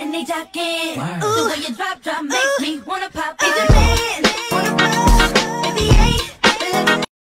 they jockin'. The way you drop, makes me wanna pop.